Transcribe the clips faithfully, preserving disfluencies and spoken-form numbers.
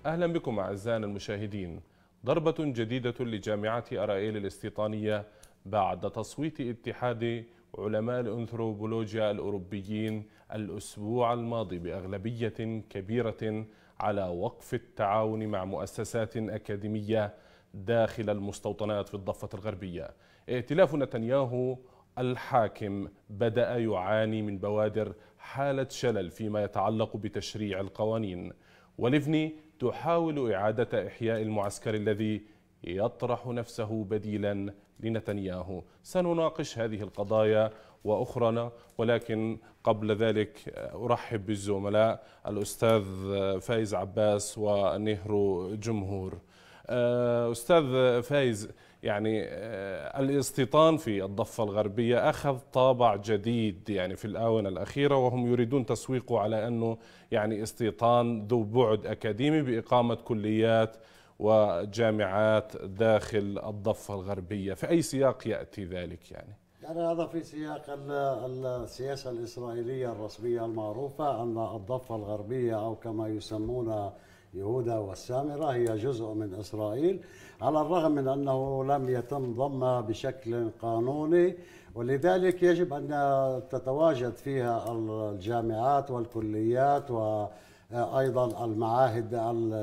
أهلا بكم أعزائنا المشاهدين. ضربة جديدة لجامعة أرايل الاستيطانية بعد تصويت اتحاد علماء الأنثروبولوجيا الأوروبيين الأسبوع الماضي بأغلبية كبيرة على وقف التعاون مع مؤسسات أكاديمية داخل المستوطنات في الضفة الغربية. ائتلاف نتنياهو الحاكم بدأ يعاني من بوادر حالة شلل فيما يتعلق بتشريع القوانين، وليفني تحاول إعادة إحياء المعسكر الذي يطرح نفسه بديلا لنتنياهو. سنناقش هذه القضايا وأخرى، ولكن قبل ذلك أرحب بالزملاء الأستاذ فايز عباس ونهرو جمهور. أستاذ فايز، يعني الاستيطان في الضفة الغربية أخذ طابع جديد يعني في الآونة الأخيرة، وهم يريدون تسويقه على أنه يعني استيطان ذو بعد أكاديمي بإقامة كليات وجامعات داخل الضفة الغربية. في أي سياق يأتي ذلك؟ يعني يعني هذا في سياق السياسة الإسرائيلية الرسمية المعروفة أن الضفة الغربية أو كما يسمون يهودا والسامرة هي جزء من إسرائيل، على الرغم من أنه لم يتم ضمها بشكل قانوني، ولذلك يجب أن تتواجد فيها الجامعات والكليات وأيضا المعاهد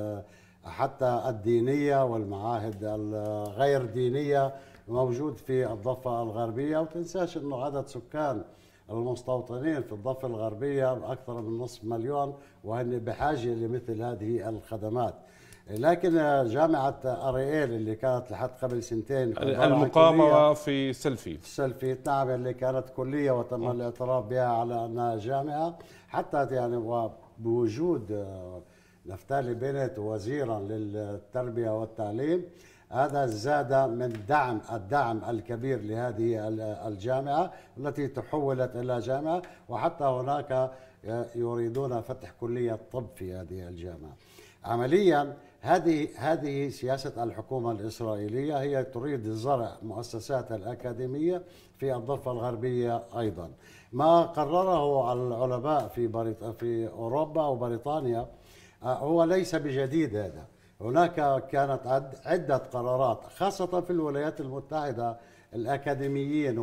حتى الدينية والمعاهد الغير دينية موجود في الضفة الغربية. وتنساش أنه عدد سكان المستوطنين في الضفة الغربية أكثر من نصف مليون، وهن بحاجة لمثل هذه الخدمات. لكن جامعة أرييل اللي كانت لحد قبل سنتين المقامة في سلفيت سلفيت نعم، اللي كانت كلية وتم م. الاعتراف بها على أنها جامعة، حتى يعني وبوجود نفتالي بنت وزيرا للتربية والتعليم، هذا زاد من دعم الدعم الكبير لهذه الجامعة التي تحولت إلى جامعة، وحتى هناك يريدون فتح كلية طب في هذه الجامعة. عمليا هذه هذه سياسة الحكومة الإسرائيلية، هي تريد زرع مؤسسات الأكاديمية في الضفة الغربية أيضا. ما قرره العلماء في في أوروبا وبريطانيا هو ليس بجديد. هذا هناك كانت عدة قرارات خاصة في الولايات المتحدة، الأكاديميين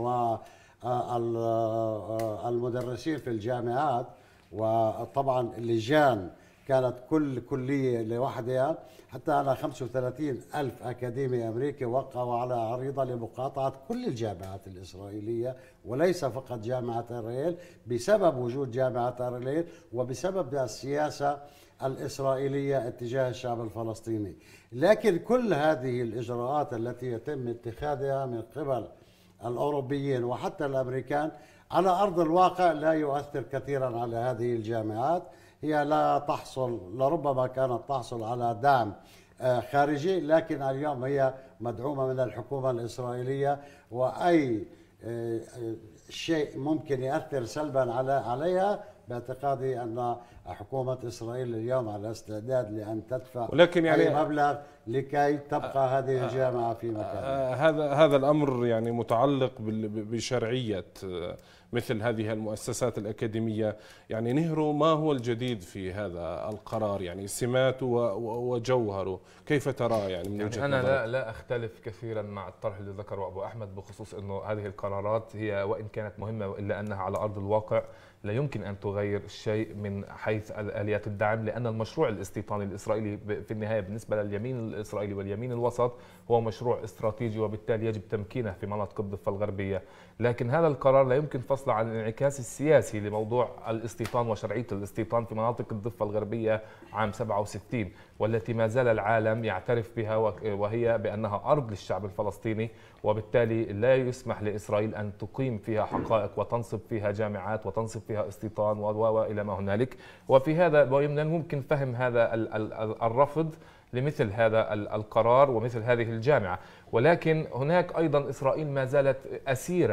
والمدرسين في الجامعات، وطبعا اللجان كانت كل كلية لوحدها. حتى أنا خمسة وثلاثين ألف أكاديمي أمريكي وقعوا على عريضة لمقاطعة كل الجامعات الإسرائيلية وليس فقط جامعة أرييل، بسبب وجود جامعة أرييل وبسبب السياسة الإسرائيلية اتجاه الشعب الفلسطيني. لكن كل هذه الإجراءات التي يتم اتخاذها من قبل الأوروبيين وحتى الأمريكان على أرض الواقع لا يؤثر كثيرا على هذه الجامعات. هي لا تحصل، لربما كانت تحصل على دعم خارجي، لكن اليوم هي مدعومة من الحكومة الإسرائيلية، وأي شيء ممكن يؤثر سلبا على عليها باعتقادي أن حكومة إسرائيل اليوم على استعداد لأن تدفع ولكن يعني أي مبلغ لكي تبقى هذه الجامعة في مكانها. هذا هذا الأمر يعني متعلق بشرعية مثل هذه المؤسسات الأكاديمية. يعني نهرو، ما هو الجديد في هذا القرار؟ يعني سماته وجوهره كيف ترى يعني من وجهة يعني نظرك؟ أنا لا, لا أختلف كثيرا مع الطرح اللي ذكره أبو أحمد بخصوص أنه هذه القرارات هي وإن كانت مهمة إلا أنها على أرض الواقع لا يمكن أن تغير شيء من حيث آليات الدعم، لأن المشروع الاستيطاني الإسرائيلي في النهاية بالنسبة لليمين الإسرائيلي واليمين الوسط هو مشروع استراتيجي، وبالتالي يجب تمكينه في مناطق الضفة الغربية. لكن هذا القرار لا يمكن فصله عن الانعكاس السياسي لموضوع الاستيطان وشرعية الاستيطان في مناطق الضفة الغربية عام سبعة وستين، والتي ما زال العالم يعترف بها وهي بأنها أرض للشعب الفلسطيني، وبالتالي لا يسمح لإسرائيل أن تقيم فيها حقائق وتنصب فيها جامعات وتنصب فيها استيطان وإلى ما هنالك. وفي هذا من الممكن فهم هذا الرفض لمثل هذا القرار ومثل هذه الجامعة. ولكن هناك أيضا إسرائيل ما زالت أسيرة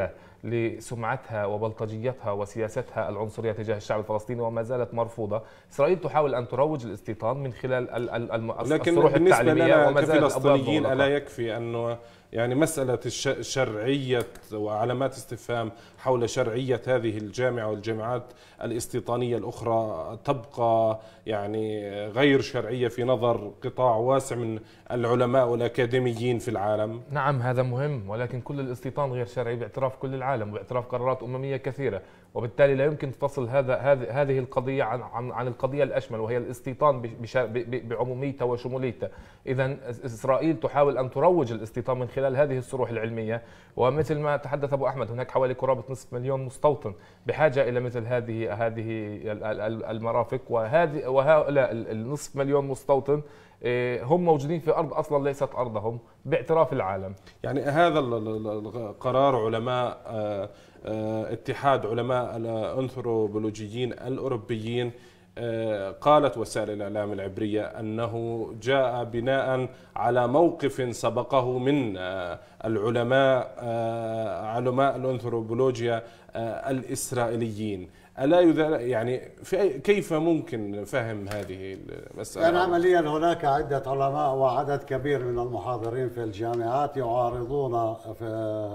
لسمعتها وبلطجيتها وسياستها العنصرية تجاه الشعب الفلسطيني وما زالت مرفوضة. إسرائيل تحاول أن تروج الاستيطان من خلال الصروح التعليمية وما زالت كفلسطينيين ألا يكفي أنه يعني مسألة شرعية وعلامات استفهام حول شرعية هذه الجامعة والجامعات الاستيطانية الأخرى تبقى يعني غير شرعية في نظر قطاع واسع من العلماء والأكاديميين في العالم؟ نعم هذا مهم، ولكن كل الاستيطان غير شرعي باعتراف كل العالم وباعتراف قرارات أممية كثيرة، وبالتالي لا يمكن تفصل هذا هذه القضية عن عن عن القضية الأشمل وهي الاستيطان بعموميتها وشموليتها. إذا إسرائيل تحاول أن تروج الاستيطان من خلال هذه الصروح العلمية، ومثل ما تحدث أبو أحمد هناك حوالي قرابة نصف مليون مستوطن بحاجة إلى مثل هذه هذه المرافق، وهذه وهؤلاء النصف مليون مستوطن هم موجودين في أرض أصلا ليست أرضهم باعتراف العالم. يعني هذا القرار علماء اتحاد علماء الأنثروبولوجيين الأوروبيين قالت وسائل الإعلام العبرية أنه جاء بناء على موقف سبقه من العلماء علماء الأنثروبولوجيا الإسرائيليين. ألا يعني في كيف ممكن فهم هذه المسألة؟ يعني عمليا هناك عدة علماء وعدد كبير من المحاضرين في الجامعات يعارضون في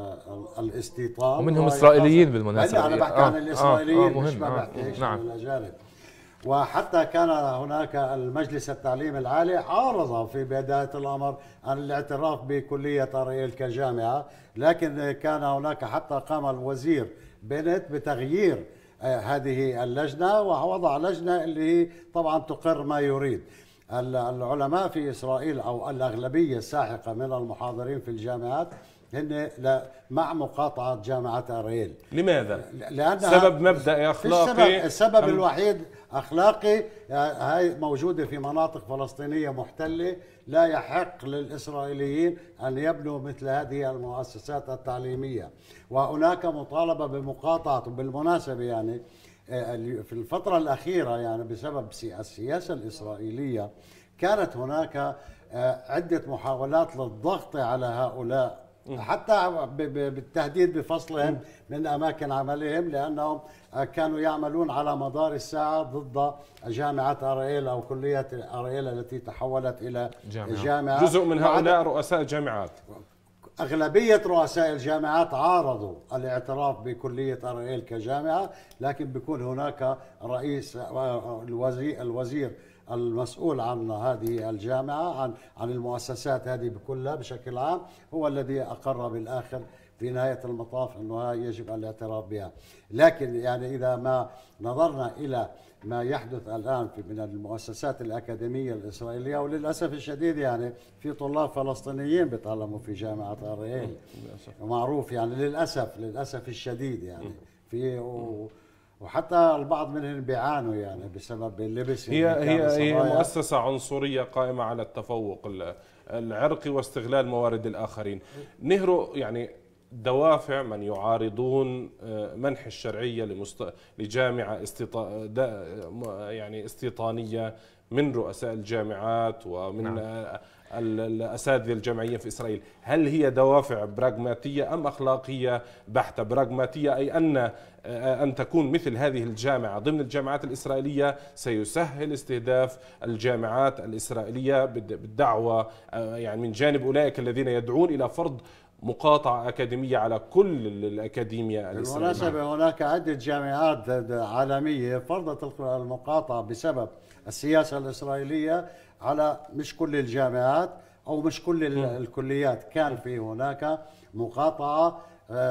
الاستيطان، ومنهم إسرائيليين بالمناسبة. أنا بحكي عن الإسرائيليين آه آه مش ما بحكي عن الأجانب. وحتى كان هناك المجلس التعليم العالي عارض في بداية الأمر عن الاعتراف بكلية أرييل كجامعة، لكن كان هناك حتى قام الوزير بنت بتغيير هذه اللجنة ووضع لجنة اللي هي طبعا تقر ما يريد. العلماء في إسرائيل أو الأغلبية الساحقة من المحاضرين في الجامعات هن مع مقاطعة جامعة أرييل. لماذا؟ لأن سبب مبدئي أخلاقي. السبب, السبب الوحيد أخلاقي، هاي موجودة في مناطق فلسطينية محتلة، لا يحق للإسرائيليين أن يبنوا مثل هذه المؤسسات التعليمية، وهناك مطالبة بمقاطعة. بالمناسبة يعني في الفترة الأخيرة يعني بسبب السياسة الإسرائيلية كانت هناك عدة محاولات للضغط على هؤلاء، حتى بالتهديد بفصلهم من أماكن عملهم، لأنهم كانوا يعملون على مدار الساعة ضد جامعة أرييل أو كلية أرييل التي تحولت إلى جامعة. جامعة. جزء من هؤلاء رؤساء جامعات. أغلبية رؤساء الجامعات عارضوا الاعتراف بكلية أرييل كجامعة، لكن بيكون هناك رئيس الوزير, الوزير المسؤول عن هذه الجامعة عن عن المؤسسات هذه كلها بشكل عام هو الذي أقر بالآخر في نهاية المطاف أنه يجب الاعتراف بها. لكن يعني إذا ما نظرنا إلى ما يحدث الآن في من المؤسسات الأكاديمية الإسرائيلية، وللأسف الشديد يعني في طلاب فلسطينيين بيتعلموا في جامعة أرييل معروف، يعني للأسف للأسف الشديد يعني في وحتى البعض منهم بيعانوا يعني بسبب اللبس. هي هي هي مؤسسة عنصرية قائمة على التفوق العرقي واستغلال موارد الآخرين. نهرو يعني دوافع من يعارضون منح الشرعية لمست... لجامعة استيطا... يعني استيطانية من رؤساء الجامعات ومن نعم. الأساتذة الجامعيين في إسرائيل، هل هي دوافع براغماتية أم أخلاقية بحتة؟ براغماتية أي أن أن تكون مثل هذه الجامعة ضمن الجامعات الإسرائيلية سيسهل استهداف الجامعات الإسرائيلية بالدعوة يعني من جانب أولئك الذين يدعون إلى فرض مقاطعة أكاديمية على كل الأكاديمية الإسرائيلية. بالمناسبة هناك عدة جامعات عالمية فرضت المقاطعة بسبب السياسة الإسرائيلية على مش كل الجامعات أو مش كل م. الكليات. كان في هناك مقاطعة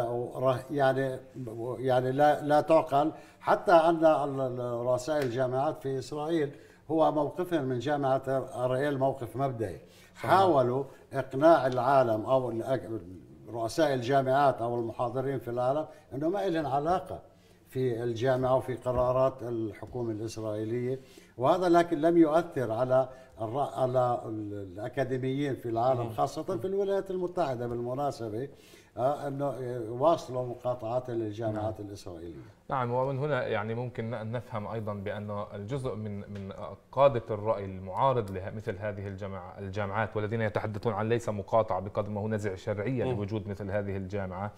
يعني يعني لا لا تعقل، حتى أن رؤساء الجامعات في إسرائيل هو موقفهم من جامعة أرييل موقف مبدئي. حاولوا إقناع العالم أو رؤساء الجامعات أو المحاضرين في العالم أنه ما لهم علاقة في الجامعة وفي قرارات الحكومة الإسرائيلية، وهذا لكن لم يؤثر على على الأكاديميين في العالم خاصة في الولايات المتحدة بالمناسبة أنه واصلوا مقاطعات للجامعات نعم. الإسرائيلية. نعم، ومن هنا يعني ممكن أن نفهم أيضا بأن الجزء من من قادة الرأي المعارض لمثل هذه الجامعة الجامعات والذين يتحدثون عن ليس مقاطعة بقدر ما هو نزع شرعية لوجود مثل هذه الجامعة،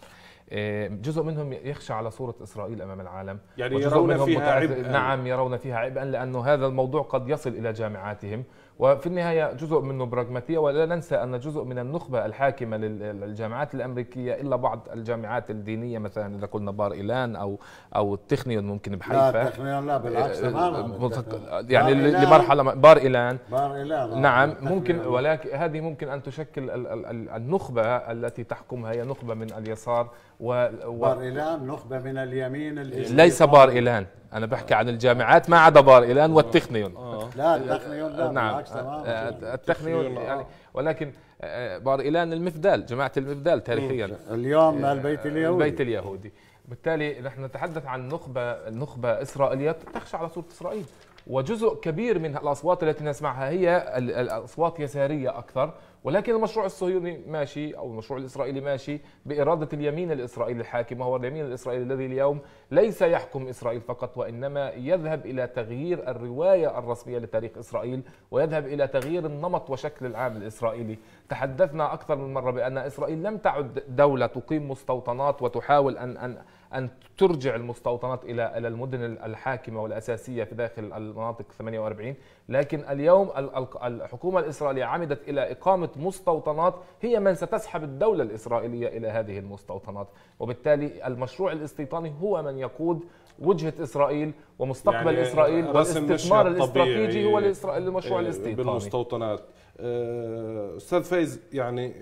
جزء منهم يخشى على صورة إسرائيل أمام العالم، يعني يرون فيها عبئا. نعم يرون فيها عبئا، لأنه هذا الموضوع قد يصل إلى جامعاتهم، وفي النهاية جزء منه براغماتية. ولا ننسى أن جزء من النخبة الحاكمة للجامعات الأمريكية إلا بعض الجامعات الدينية، مثلا إذا قلنا بار إيلان أو أو التكنيون ممكن بحيفا. لا التكنيون لا بالعكس تماما، يعني لمرحلة بار إيلان بار إيلان نعم ممكن، ولكن هذه ممكن أن تشكل النخبة التي تحكمها هي نخبة من اليسار. و... بار إيلان نخبة من اليمين الاستيطاني. ليس بار إيلان، أنا بحكي عن الجامعات ما عدا بار إيلان والتكنيون. لا التكنيون لا نعم بالعكس تماما. التكنيون يعني، ولكن بار إيلان المفدال، جماعة المفدال تاريخيا اليوم البيت اليهودي البيت اليهودي. بالتالي نحن نتحدث عن نخبة نخبة إسرائيلية تخشى على صورة إسرائيل، وجزء كبير من الأصوات التي نسمعها هي الأصوات يسارية أكثر. ولكن المشروع الصهيوني ماشي أو المشروع الإسرائيلي ماشي بإرادة اليمين الإسرائيلي الحاكم، وهو اليمين الإسرائيلي الذي اليوم ليس يحكم إسرائيل فقط، وإنما يذهب إلى تغيير الرواية الرسمية لتاريخ إسرائيل، ويذهب إلى تغيير النمط وشكل العام الإسرائيلي. تحدثنا أكثر من مرة بأن إسرائيل لم تعد دولة تقيم مستوطنات وتحاول أن أن أن ترجع المستوطنات إلى إلى المدن الحاكمة والأساسية في داخل المناطق ثمانية وأربعين، لكن اليوم الحكومة الإسرائيلية عمدت إلى إقامة مستوطنات هي من ستسحب الدولة الإسرائيلية إلى هذه المستوطنات، وبالتالي المشروع الاستيطاني هو من يقود وجهة إسرائيل ومستقبل يعني إسرائيل، والاستثمار الاستراتيجي هو المشروع الاستيطاني بالمستوطنات. أستاذ فايز، يعني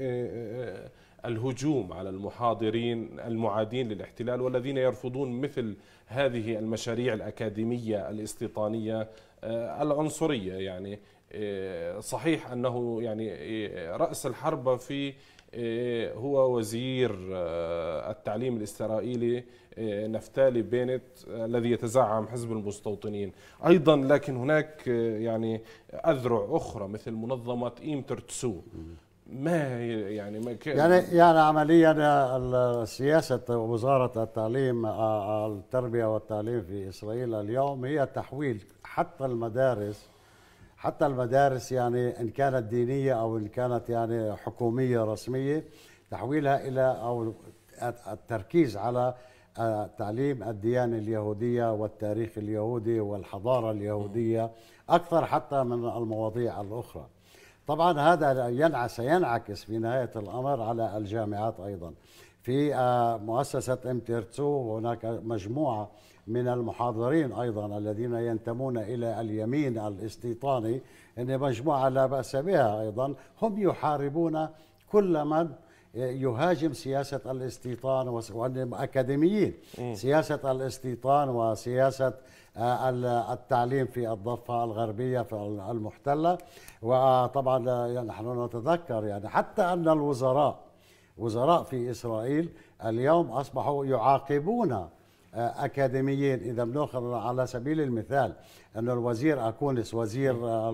الهجوم على المحاضرين المعادين للاحتلال والذين يرفضون مثل هذه المشاريع الأكاديمية الاستيطانية العنصرية، يعني صحيح أنه يعني رأس الحربة في هو وزير التعليم الإسرائيلي نفتالي بينت الذي يتزعم حزب المستوطنين أيضا، لكن هناك يعني أذرع أخرى مثل منظمة إيم ترتسو. ما يعني ما يعني يعني عمليا سياسة وزارة التعليم التربية والتعليم في إسرائيل اليوم هي تحويل حتى المدارس حتى المدارس يعني إن كانت دينية أو إن كانت يعني حكومية رسمية، تحويلها إلى أو التركيز على تعليم الديانة اليهودية والتاريخ اليهودي والحضارة اليهودية أكثر حتى من المواضيع الأخرى. طبعا هذا ينعكس سينعكس في نهاية الأمر على الجامعات أيضا. في مؤسسة إم ترتسو هناك مجموعة من المحاضرين أيضا الذين ينتمون إلى اليمين الاستيطاني، إن مجموعة لا بأس بها أيضا، هم يحاربون كل من يهاجم سياسة الاستيطان، وهم أكاديميين. سياسة الاستيطان وسياسة التعليم في الضفة الغربية في المحتلة. وطبعا نحن نتذكر يعني حتى أن الوزراء وزراء في إسرائيل اليوم أصبحوا يعاقبون أكاديميين. إذا بنأخذ على سبيل المثال أن الوزير أكونس وزير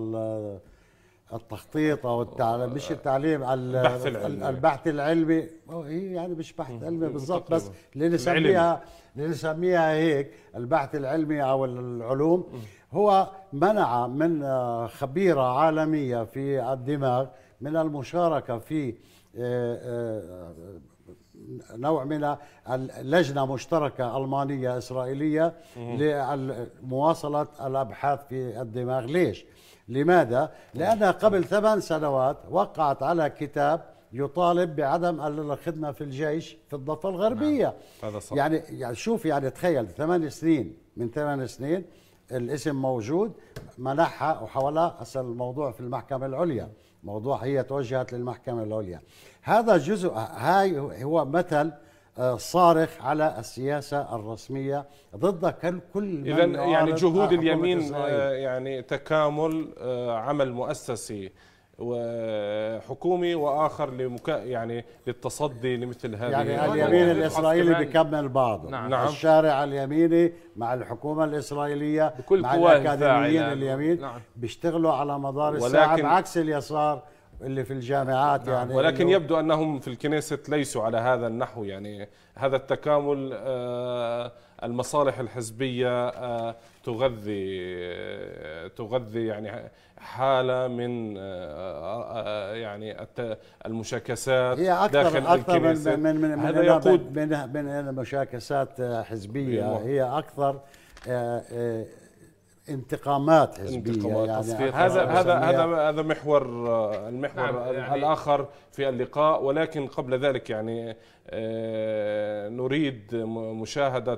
التخطيط أو التعليم مش التعليم البحث العلمي, البحث العلمي يعني مش بحث علمي بالضبط، بس لنسميها لنسميها هيك البحث العلمي أو العلوم. هو منع من خبيرة عالمية في الدماغ من المشاركة في نوع من اللجنة مشتركة ألمانية إسرائيلية لمواصلة الأبحاث في الدماغ. ليش؟ لماذا؟ لأنها قبل ثمان سنوات وقعت على كتاب يطالب بعدم الخدمة في الجيش في الضفة الغربية. هذا صح. يعني يعني شوف يعني تخيل ثمان سنين من ثمان سنين الاسم موجود، منحها وحولها أصل الموضوع في المحكمة العليا، موضوع هي توجهت للمحكمة العليا. هذا جزء، هاي هو مثل صارخ على السياسة الرسمية ضد كل من إذن يعني جهود اليمين يعني تكامل عمل مؤسسي وحكومي وآخر لمكا يعني للتصدي لمثل هذه يعني اليمين الإسرائيلي بيكمل بعضه. نعم. الشارع اليميني مع الحكومة الإسرائيلية بكل مع الأكاديميين اليمين. نعم. بيشتغلوا على مدار الساعة بعكس اليسار اللي في الجامعات. نعم. يعني ولكن يبدو أنهم في الكنيست ليسوا على هذا النحو، يعني هذا التكامل المصالح الحزبية تغذي تغذي يعني حالة من يعني المشاكسات هي أكثر داخل أكثر الكنيسة. من من من هذا يقود من من مشاكسات حزبية، هي أكثر انتقامات حزبيه. انتقامات يعني هذا هذا هذا هذا محور المحور نعم يعني الاخر في اللقاء. ولكن قبل ذلك يعني نريد مشاهده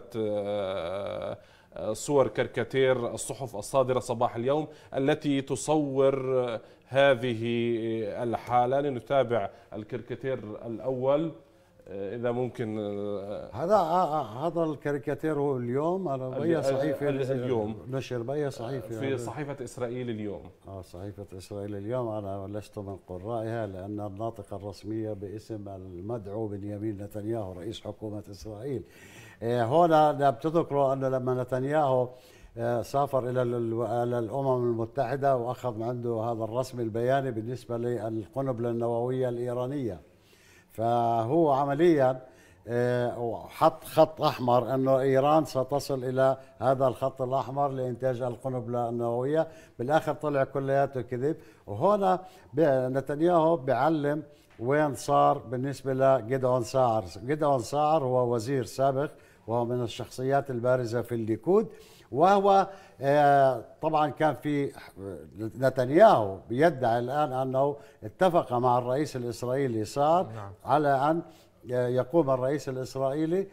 صور كاريكاتير الصحف الصادره صباح اليوم التي تصور هذه الحاله. لنتابع الكاريكاتير الاول إذا ممكن. هذا هذا الكاريكاتير هو اليوم على بأي صحيفة اليوم نشر بأي صحيفة؟ في صحيفة إسرائيل اليوم. اه صحيفة إسرائيل اليوم. أنا لست من قرائها لأن الناطقة الرسمية باسم المدعو بنيامين نتنياهو رئيس حكومة إسرائيل. هنا بتذكروا أنه لما نتنياهو سافر إلى الأمم المتحدة وأخذ عنده هذا الرسم البياني بالنسبة للقنبلة النووية الإيرانية، فهو عمليا حط خط أحمر أنه إيران ستصل إلى هذا الخط الأحمر لإنتاج القنبلة النووية. بالآخر طلع كلياته كذب. وهنا نتنياهو بيعلم وين صار بالنسبة لجدعون ساعر. جدعون ساعر هو وزير سابق وهو من الشخصيات البارزة في الليكود، وهو طبعا كان في نتنياهو بيدعي الآن أنه اتفق مع الرئيس الإسرائيلي سار نعم. على أن يقوم الرئيس الإسرائيلي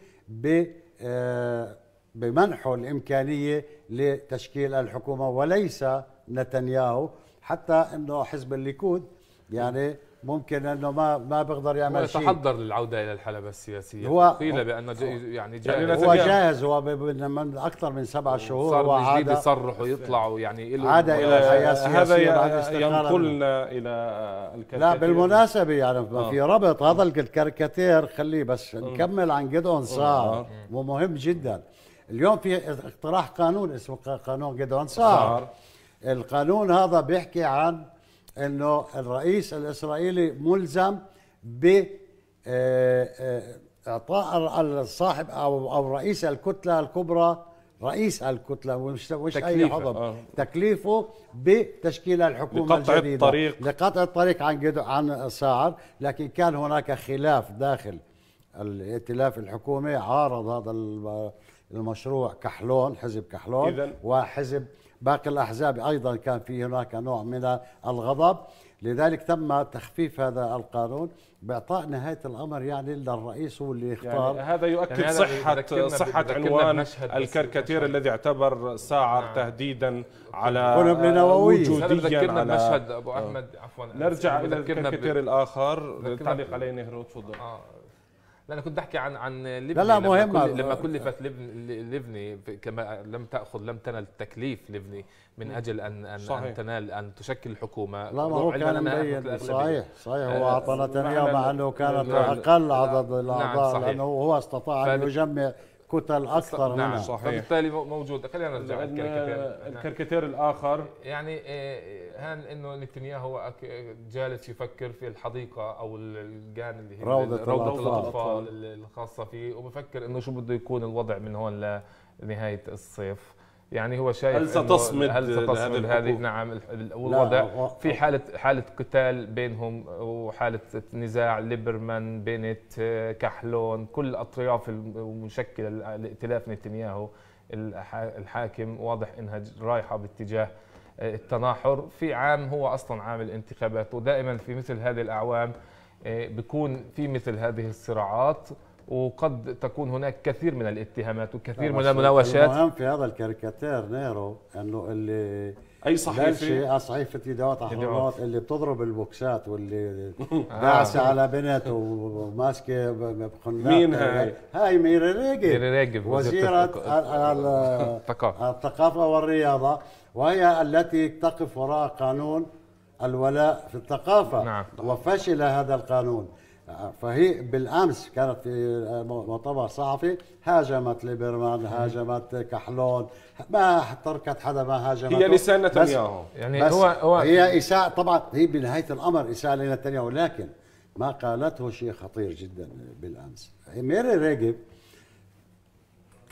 بمنحه الإمكانية لتشكيل الحكومة وليس نتنياهو. حتى أنه حزب الليكود يعني ممكن انه ما ما بيقدر يعمل شيء. هو يتحضر للعوده الى الحلبة السياسيه. هو قيل بانه يعني جاهز. هو جاهز. هو من اكثر من سبع شهور صار هو جديد يصرح ويطلع ويعني عاد الى الحياه السياسيه. هذا ينقلنا الى الكاريكاتير. لا بالمناسبه يعني آه. في ربط هذا الكاريكاتير. خليه بس نكمل عن جدعون ساعر ومهم جدا. اليوم في اقتراح قانون اسمه قانون جدعون ساعر. القانون هذا بيحكي عن انه الرئيس الاسرائيلي ملزم ب اعطاء الصاحب او او رئيس الكتله الكبرى، رئيس الكتله مش مش اي عضو، آه. تكليفه بتشكيل الحكومه لقطع الجديده الطريق. لقطع الطريق عن عن ساعر. لكن كان هناك خلاف داخل الائتلاف الحكومي، عارض هذا المشروع كحلون، حزب كحلون إذن وحزب باقي الأحزاب أيضا كان في هناك نوع من الغضب. لذلك تم تخفيف هذا القانون بإعطاء نهاية الأمر يعني للرئيس هو اللي يختار. يعني هذا يؤكد يعني صحة صحة عنوان الكاريكاتير الذي اعتبر ساعر نعم. تهديدا على وجوديا على مشهد أبو أحمد. عفوا نرجع إلى الكاريكاتير الآخر للتعليق عليه. نهرو تفضل. آه. لا أنا كنت أحكي عن عن لبني. لا لا مهمة. لما كلفت لبني كما لم تأخذ لم تنل تكليف لبني من أجل أن أن, أن تنال أن تشكل الحكومة. لا ما هو كان مبين. صحيح صحيح. هو أعطى نتنياهو مع أنه كانت أقل عدد الأعضاء لأنه هو استطاع أن يجمع كتل أكثر نعم منها. صحيح. فبالتالي موجود. خلينا نرجع للكاريكاتير. الكاريكاتير الآخر يعني هان انه نتنياهو جالس يفكر في الحديقه او الجان اللي هي روضه, روضة الاطفال الخاصه فيه، وبفكر انه شو بده يكون الوضع من هون لنهايه الصيف. يعني هو شايف هل ستصمد هل ستصمد هذه نعم الوضع في حاله حاله قتال بينهم وحاله نزاع ليبرمان بينت كحلون كل الاطراف المشكله لائتلاف نتنياهو الحاكم. واضح انها رايحه باتجاه التناحر في عام هو اصلا عام الانتخابات، ودائما في مثل هذه الاعوام بيكون في مثل هذه الصراعات وقد تكون هناك كثير من الاتهامات وكثير من المناوشات. المهم في هذا الكاريكاتير نيرو انه اللي اي صحيفه صحيفه يدوات احرارات اللي بتضرب البوكسات واللي داعسه آه. على بنت وماسكه بخناق. مين هاي؟ هاي ميري ريجب. ميري ريجب وزيره الثقافه والرياضه، وهي التي تقف وراء قانون الولاء في الثقافه. نعم. وفشل هذا القانون. فهي بالامس كانت في مؤتمر صحفي هاجمت ليبرمان، هاجمت كحلون، ما تركت حدا ما هاجمت. هي لسان نتنياهو. يعني بس هو, هو هي اساءة طبعا، هي بنهايه الامر اساءة لنتنياهو. لكن ما قالته شيء خطير جدا بالامس. ميري ريجب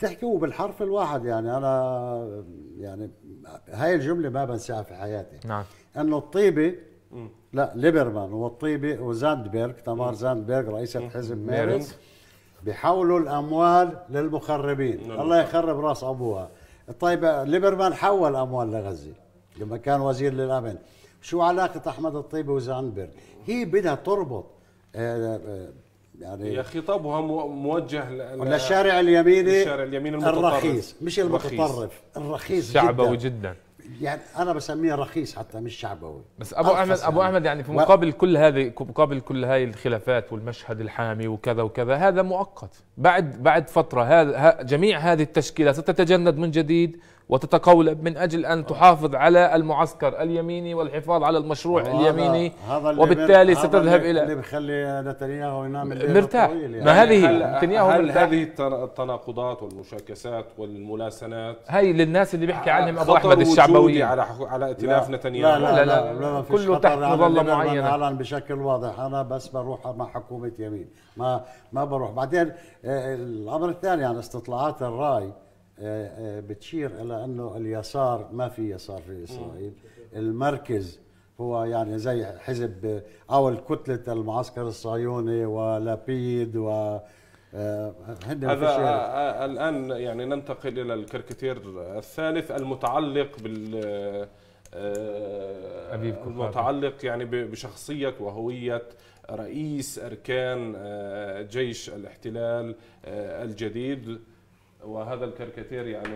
بتحكيه بالحرف الواحد. يعني انا يعني هاي الجمله ما بنساها في حياتي. نعم. انه الطيبه لا ليبرمان والطيبه وزاندبرغ تمار زاندبرغ رئيسة حزب ميرنز بيحولوا الاموال للمخربين. الله يخرب راس ابوها. الطيبه ليبرمان حول اموال لغزه لما كان وزير للامن. شو علاقه احمد الطيبه وزاندبرغ؟ هي بدها تربط آه آه يعني هي خطابها موجه للشارع اليميني، الشارع اليمين المتطرف الرخيص مش المتطرف، الرخيص شعبوي جدا. جدا يعني انا بسميه رخيص حتى مش شعبوي. بس ابو احمد ابو يعني. احمد يعني في مقابل و... كل هذه مقابل كل هاي الخلافات والمشهد الحامي وكذا وكذا، هذا مؤقت. بعد بعد فتره هذا جميع هذه التشكيلات ستتجند من جديد وتتقولب من اجل ان تحافظ على المعسكر اليميني والحفاظ على المشروع اليميني، وبالتالي ستذهب الى اللي بخلي نتنياهو ينام مرتاح. يعني. ما هذه هل, نتنياهو هل هذه التناقضات والمشاكسات والملاسنات هي للناس اللي بيحكي عنهم ابو احمد الشعبويين على على ائتلاف لا نتنياهو؟ لا لا, لا, لا كله تحت مظله معينه. اعلن بشكل واضح انا بس بروح مع حكومه يمين، ما ما بروح. بعدين الامر الثاني عن استطلاعات الراي بتشير الى انه اليسار ما في يسار في اسرائيل، المركز هو يعني زي حزب او الكتله المعسكر الصهيوني ولابيد و هذا الان. يعني ننتقل الى الكاريكاتير الثالث المتعلق بال المتعلق يعني بشخصيه وهويه رئيس اركان جيش الاحتلال الجديد. وهذا الكاريكاتير يعني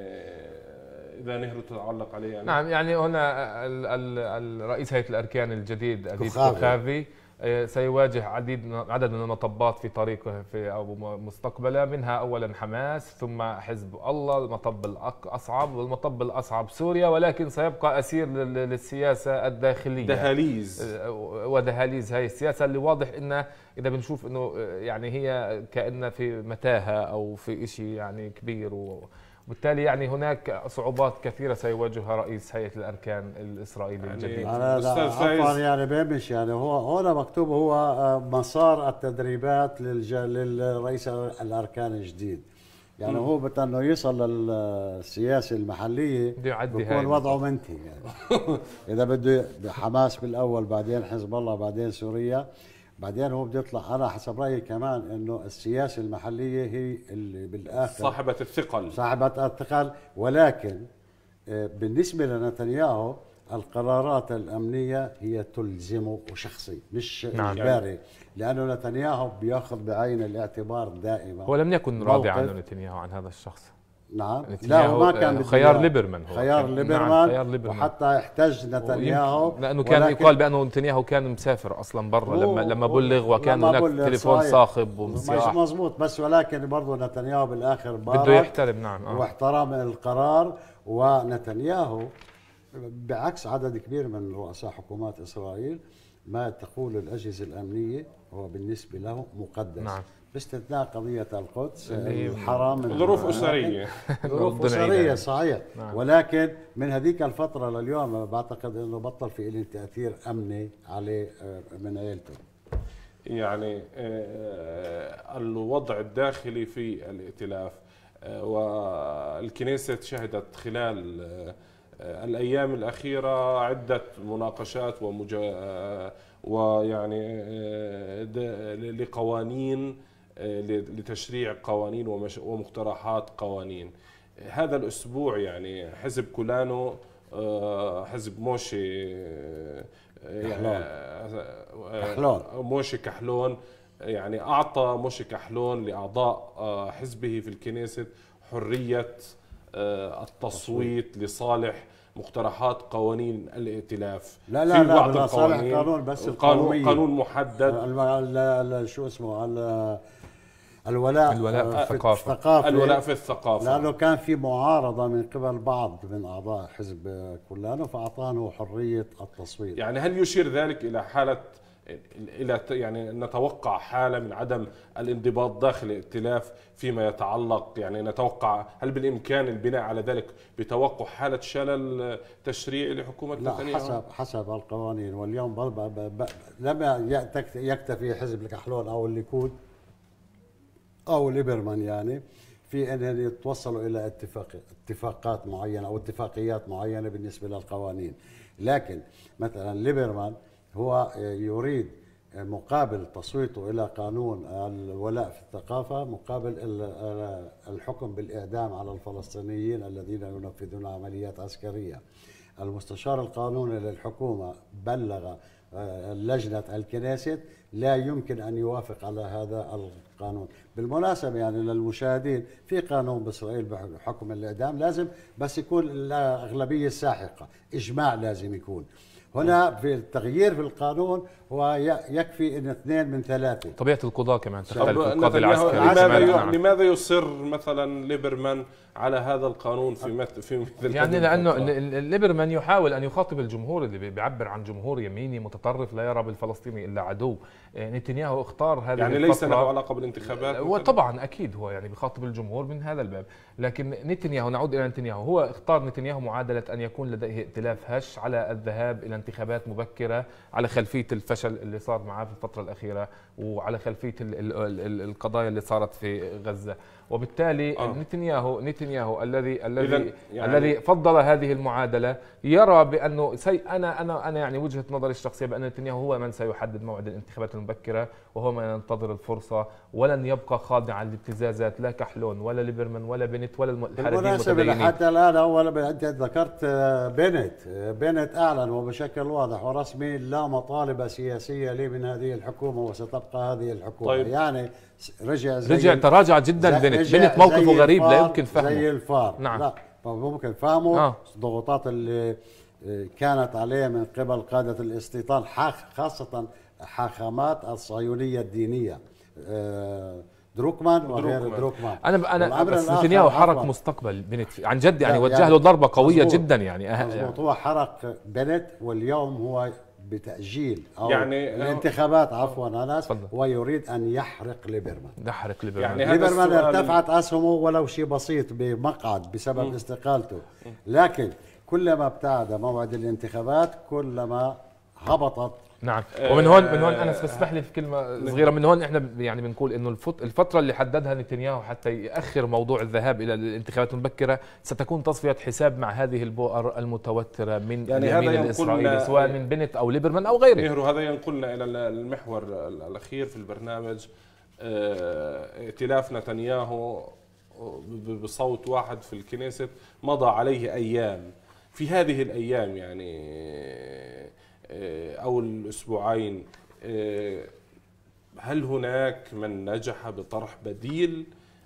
اذا نهر تتعلق عليه يعني. نعم. يعني هنا الرئيس هيئة الاركان الجديد أبيب كوخافي سيواجه عديد عدد من المطبات في طريقه في او مستقبله، منها اولا حماس ثم حزب الله، المطب الاصعب والمطب الاصعب سوريا، ولكن سيبقى اسير للسياسه الداخليه. دهاليز ودهاليز هاي السياسه اللي واضح انه اذا بنشوف انه يعني هي كأنها في متاهه او في شيء يعني كبير، وبالتالي يعني هناك صعوبات كثيره سيواجهها رئيس هيئه الاركان الاسرائيلي الجديد. يعني انا لا يعني بيمش يعني هو هنا مكتوب هو مسار التدريبات للج... للرئيس الاركان الجديد. يعني م. هو بده انه يوصل للسياسه المحليه بيكون وضعه منتهي يعني. اذا بده حماس بالاول بعدين حزب الله بعدين سوريا بعدين هو بده يطلع. انا حسب رايي كمان انه السياسه المحليه هي اللي بالاخر صاحبه الثقل صاحبه الثقل. ولكن بالنسبه لنتنياهو القرارات الامنيه هي تلزمه شخصي مش اجباري. نعم. لانه نتنياهو بياخذ بعين الاعتبار دائما. هو لم يكن راضي عنه نتنياهو عن هذا الشخص. نعم. لا هو ما كان خيار ليبرمان هو خيار ليبرمان. نعم. خيار ليبرمان. وحتى احتج نتنياهو لانه كان يقال بانه نتنياهو كان مسافر اصلا برا لما لما بلغ، وكان هناك تليفون صاخب ومصياح. مش مزبوط. بس ولكن برضه نتنياهو بالاخر بده يحترم. نعم. آه. واحترام القرار. ونتنياهو بعكس عدد كبير من رؤساء حكومات اسرائيل ما تقول الاجهزه الامنيه هو بالنسبه له مقدس. نعم. باستثناء قضية القدس الحرام ظروف أسرية ظروف أسرية صحيح. نعم. ولكن من هذيك الفترة لليوم بعتقد أنه بطل في له تأثير أمني عليه من عيلته. يعني الوضع الداخلي في الائتلاف والكنيسة شهدت خلال الأيام الأخيرة عدة مناقشات ومجا ويعني لقوانين لتشريع قوانين ومقترحات قوانين. هذا الأسبوع يعني حزب كولانو حزب موشي يعني كحلون موشي كحلون يعني أعطى موشي كحلون لأعضاء حزبه في الكنيسة حرية التصويت لصالح مقترحات قوانين الائتلاف. لا لا في بعض لا القوانين قانون بس قانون قانون محدد شو اسمه الولاء الولاء في الثقافه الولاء في الثقافه لانه كان في معارضه من قبل بعض من اعضاء حزب كولانو فاعطانه حريه التصويت. يعني هل يشير ذلك الى حاله الى يعني نتوقع حاله من عدم الانضباط داخل الائتلاف فيما يتعلق يعني نتوقع هل بالامكان البناء على ذلك بتوقع حاله شلل تشريعي لحكومه نتنياهو؟ لا حسب حسب القوانين. واليوم لم يكتفي حزب الكحلون او الليكود او ليبرمان يعني في ان يتوصلوا الى اتفاق اتفاقات معينه او اتفاقيات معينه بالنسبه للقوانين. لكن مثلا ليبرمان هو يريد مقابل تصويته الى قانون الولاء في الثقافه مقابل الحكم بالاعدام على الفلسطينيين الذين ينفذون عمليات عسكريه. المستشار القانوني للحكومه بلغ لجنه الكنيست لا يمكن ان يوافق على هذا القانون. بالمناسبه يعني للمشاهدين في قانون باسرائيل بحكم الاعدام لازم بس يكون الاغلبيه الساحقه، اجماع لازم يكون. هنا في التغيير في القانون هو يكفي ان اثنين من ثلاثه. طبيعه القضاء كمان تختلف. القاضي العسكري لماذا لماذا يصر مثلا ليبرمان على هذا القانون في مثل في مثل يعني لانه ليبرمان يحاول ان يخاطب الجمهور اللي بيعبر عن جمهور يميني متطرف لا يرى بالفلسطيني الا عدو. نتنياهو اختار هذه يعني ليس له علاقه بالانتخابات. وطبعا اكيد هو يعني بيخاطب الجمهور من هذا الباب، لكن نتنياهو نعود الى نتنياهو هو اختار نتنياهو معادله ان يكون لديه ائتلاف هش على الذهاب الى انتخابات مبكره على خلفيه الفشل اللي صار معاه في الفتره الاخيره وعلى خلفيه ال ال ال القضايا اللي صارت في غزه. وبالتالي آه. نتنياهو نتنياهو الذي الذي يعني الذي فضل هذه المعادله يرى بانه سي انا انا انا يعني وجهه نظري الشخصيه بان نتنياهو هو من سيحدد موعد الانتخابات المبكره وهو من ينتظر الفرصه ولن يبقى خاضعا لابتزازات لا كحلون ولا ليبرمان ولا بنت ولا الحركيين المتدينين. حتى الان اول انت ذكرت بنت بنت اعلن وبشكل واضح ورسمي لا مطالب سياسيه لي من هذه الحكومه وستبقى هذه الحكومه. طيب. يعني رجع زي رجع تراجع جدا بنت بنت موقفه غريب لا يمكن فهمه زي الفار. نعم. لا ممكن فهمه. آه. الضغوطات اللي كانت عليه من قبل قادة الاستيطان خاصة حاخامات الصهيونية الدينية دروكمان وغير دروكمان. انا انا بس نتنياهو حرك مستقبل بنت عن جد يعني وجه يعني له ضربة قوية مزبوط. جدا يعني مزبوط. هو حرك بنت واليوم هو بتأجيل أو يعني الانتخابات عفوا أنس ويريد أن يحرق ليبرمان. يحرق ليبرمان. يعني ليبرمان ارتفعت أسهمه ولو شيء بسيط بمقعد بسبب م. استقالته، لكن كلما ابتعد موعد الانتخابات كلما هبطت. نعم. ومن هون من هون انا اسمح لي في كلمه صغيره من هون احنا يعني بنقول انه الفتره اللي حددها نتنياهو حتى ياخر موضوع الذهاب الى الانتخابات المبكره ستكون تصفيه حساب مع هذه البؤر المتوتره من يعني اليمين الاسرائيلي سواء من بنت او ليبرمان او غيره. مهرو هذا ينقلنا الى المحور الاخير في البرنامج، ائتلاف نتنياهو بصوت واحد في الكنيست مضى عليه ايام. في هذه الايام يعني أو الأسبوعين هل هناك من نجح بطرح بديل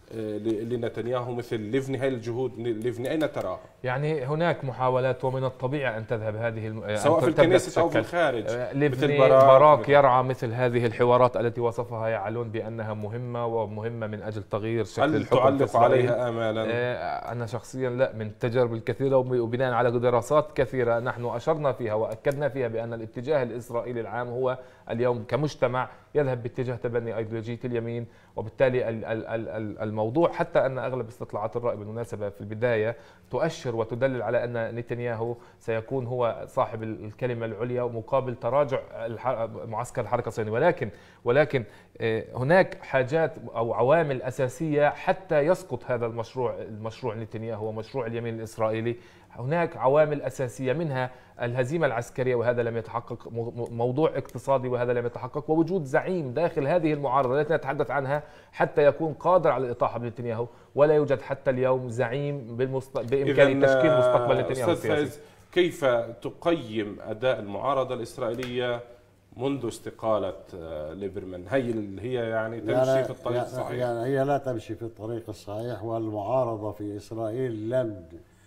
لنتنياهو مثل ليفني؟ هاي الجهود ليفني أين تراها؟ يعني هناك محاولات ومن الطبيعي أن تذهب هذه الم... سواء في الكنيست أو في الخارج. ليفني باراك يرعى مثل هذه الحوارات التي وصفها يعلون بأنها مهمة ومهمة من أجل تغيير شكل الحكم. هل تعلق عليها آمالا؟ أنا شخصيا لا، من التجارب الكثيرة وبناء على دراسات كثيرة نحن أشرنا فيها وأكدنا فيها بأن الاتجاه الإسرائيلي العام هو اليوم كمجتمع يذهب باتجاه تبني أيديولوجية اليمين. وبالتالي الموضوع حتى أن أغلب استطلاعات الرأي بالمناسبة في البداية تؤشر وتدلل على أن نتنياهو سيكون هو صاحب الكلمة العليا ومقابل تراجع معسكر الحركة الصهيونية. ولكن ولكن هناك حاجات أو عوامل أساسية حتى يسقط هذا المشروع المشروع نتنياهو ومشروع اليمين الإسرائيلي. هناك عوامل أساسية منها الهزيمة العسكرية وهذا لم يتحقق، موضوع اقتصادي وهذا لم يتحقق، ووجود زعيم داخل هذه المعارضة التي نتحدث عنها حتى يكون قادر على الإطاحة بنتنياهو، ولا يوجد حتى اليوم زعيم بالمست... بإمكان تشكيل مستقبل نتنياهو السياسي. كيف تقيم أداء المعارضة الإسرائيلية منذ استقالة ليبرمان؟ هي هي يعني تمشي يعني في الطريق الصحيح؟ يعني هي لا تمشي في الطريق الصحيح، والمعارضة في إسرائيل لن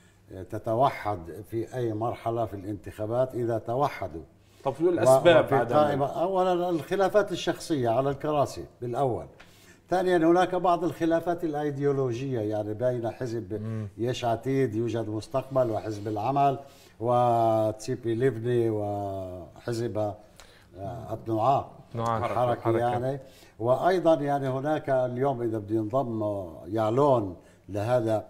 تتوحد في أي مرحلة في الانتخابات إذا توحدوا. طب شو الأسباب؟ أولا الخلافات الشخصية على الكراسي بالأول. ثانيا هناك بعض الخلافات الأيديولوجية يعني بين حزب يش عتيد يوجد مستقبل وحزب العمل وتسيبي ليفني وحزب التنوعاء الحركة يعني. وأيضا يعني هناك اليوم إذا بده ينضم يعلون لهذا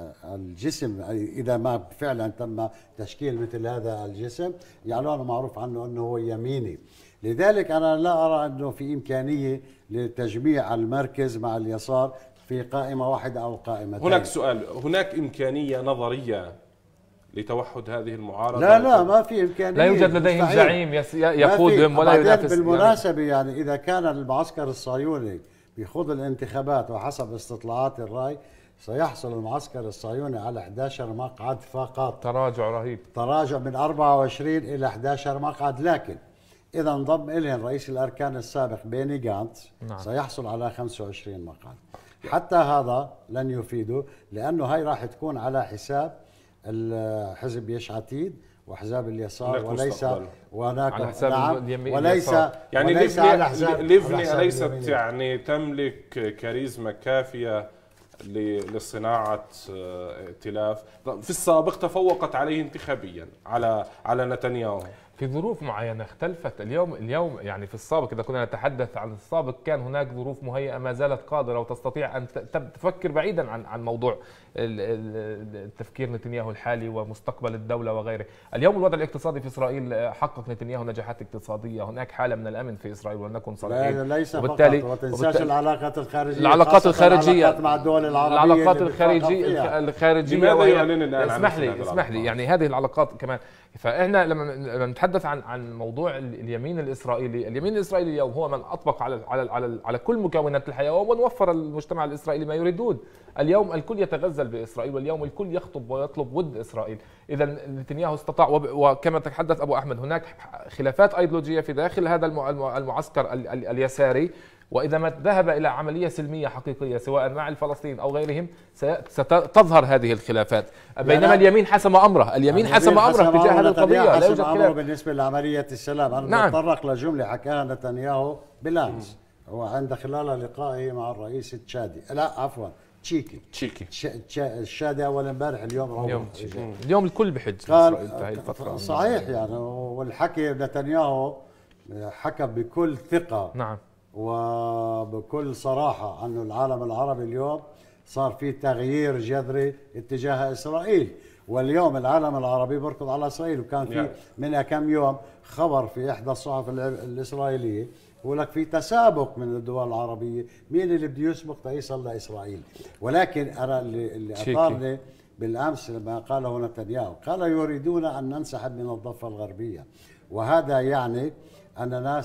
الجسم إذا ما فعلا تم تشكيل مثل هذا الجسم، يعلون معروف عنه أنه هو يميني. لذلك أنا لا أرى أنه في إمكانية لتجميع المركز مع اليسار في قائمة واحدة أو قائمتين. هناك سؤال، هناك إمكانية نظرية لتوحد هذه المعارضة؟ لا لا ما في إمكانية، لا يوجد لديهم زعيم يقودهم ولا ينافس. بالمناسبة يعني إذا كان المعسكر الصهيوني بيخوض الانتخابات وحسب استطلاعات الرأي سيحصل المعسكر الصهيوني على أحد عشر مقعد فقط، تراجع رهيب، تراجع من أربعة وعشرين إلى أحد عشر مقعد. لكن إذا انضم إليهم رئيس الأركان السابق بيني جانتس نعم. سيحصل على خمسة وعشرين مقعد. حتى هذا لن يفيده، لأنه هاي راح تكون على حساب الحزب يش عتيد وأحزاب اليسار، وليس وهناك على حساب نعم اليمين وليس يعني وليس ليفني على حساب ليفني أليست يعني تملك كاريزما كافية لصناعة ائتلاف؟ في السابق تفوقت عليه انتخابيا على على نتنياهو في ظروف معينة اختلفت. اليوم اليوم يعني في السابق إذا كنا نتحدث عن السابق كان هناك ظروف مهيئة ما زالت قادرة وتستطيع أن تفكر بعيدا عن عن موضوع التفكير نتنياهو الحالي ومستقبل الدولة وغيره. اليوم الوضع الاقتصادي في إسرائيل حقق نتنياهو نجاحات اقتصادية، هناك حالة من الأمن في إسرائيل ولنكن صريحين. لا ليس وبالتالي فقط، وتنساش العلاقات الخارجية، العلاقات الخارجية العلاقات مع الدول العربية، العلاقات الخارجية الخارجية لماذا يعلن الآن؟ اسمح لي اسمح لي يعني هذه العلاقات كمان. فاحنا لما نتحدث عن عن موضوع اليمين الاسرائيلي، اليمين الاسرائيلي اليوم هو من اطبق على على على, على كل مكونات الحياه ومن وفر المجتمع الاسرائيلي ما يريدون. اليوم الكل يتغزل باسرائيل، واليوم الكل يخطب ويطلب ود اسرائيل. اذا نتنياهو استطاع، وكما تحدث ابو احمد هناك خلافات ايديولوجيه في داخل هذا المعسكر اليساري، وإذا ما ذهب إلى عملية سلمية حقيقية سواء مع الفلسطينيين أو غيرهم ستظهر هذه الخلافات. بينما اليمين حسم أمره، اليمين حسم أمره تجاه هذه القضية، لا يوجد خلاف بالنسبة لعملية السلام. أنا نعم. بتطرق لجملة حكاها نتنياهو بالأمس، هو عند خلال لقائه مع الرئيس التشادي، لا عفوا تشيكي تشيكي الشادي أول امبارح، اليوم اليوم, اليوم الكل بحج في إسرائيل هاي الفترة. صحيح يعني، والحكي نتنياهو حكى بكل ثقة نعم وبكل صراحة أنه العالم العربي اليوم صار في تغيير جذري اتجاه إسرائيل، واليوم العالم العربي بركض على إسرائيل. وكان في من كم يوم خبر في إحدى الصحف الإسرائيلية يقول لك في تسابق من الدول العربية مين اللي بده يسبق تيصل لإسرائيل. ولكن أنا اللي, اللي أثارني بالأمس لما قاله نتنياهو، قال يريدون أن ننسحب من الضفة الغربية، وهذا يعني أننا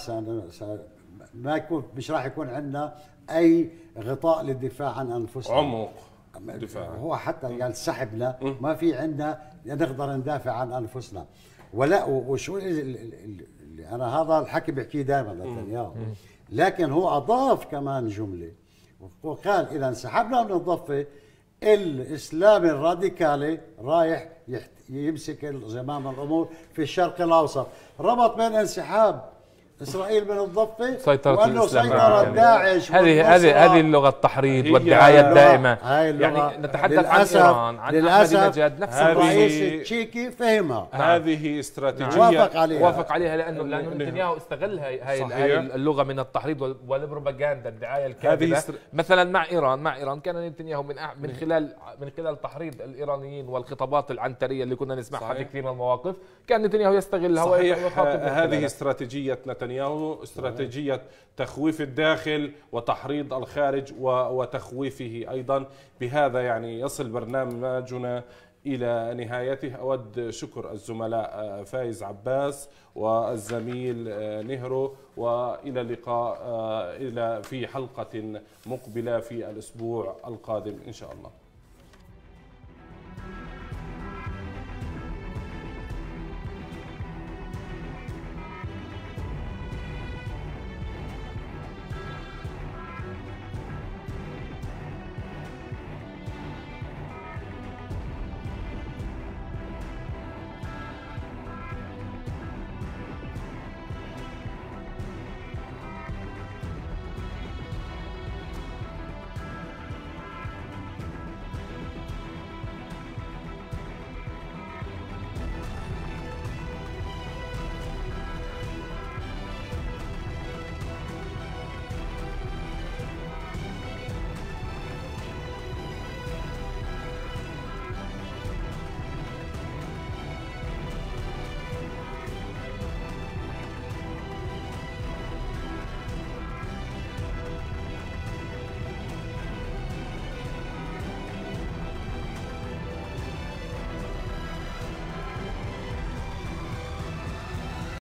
ما يكون مش راح يكون عندنا اي غطاء للدفاع عن انفسنا، عمق دفاع. هو حتى قال سحبنا ما في عندنا نقدر ندافع عن انفسنا. ولا وشو اللي انا هذا الحكي بحكيه دائما نتنياهو، لكن هو اضاف كمان جمله وقال اذا انسحبنا من الضفه الاسلام الراديكالي رايح يمسك زمام الامور في الشرق الاوسط. ربط بين انسحاب اسرائيل من الضفه سيطرة وانه سيطرة داعش. هذه هذه هذه اللغه التحريض والدعايه الدائمه. يعني نتحدث عن ايران، عن احمدينجاد، نفس الرئيس التشيكي فهمها. هذه استراتيجيه وافق عليها وافق عليها لانه لانه نتنياهو استغل هاي هاي اللغه من التحريض والبروباغندا، الدعايه الكاذبه. مثلا مع ايران مع ايران كان نتنياهو من من خلال من خلال تحريض الايرانيين والخطابات العنتريه اللي كنا نسمعها في كثير من المواقف، كان نتنياهو يستغلها ويخاطب. هذه استراتيجيه نتنياهو، استراتيجية تخويف الداخل وتحريض الخارج وتخويفه أيضا. بهذا يعني يصل برنامجنا إلى نهايته. أود شكر الزملاء فايز عباس والزميل نهرو، وإلى اللقاء إلى في حلقة مقبلة في الأسبوع القادم إن شاء الله.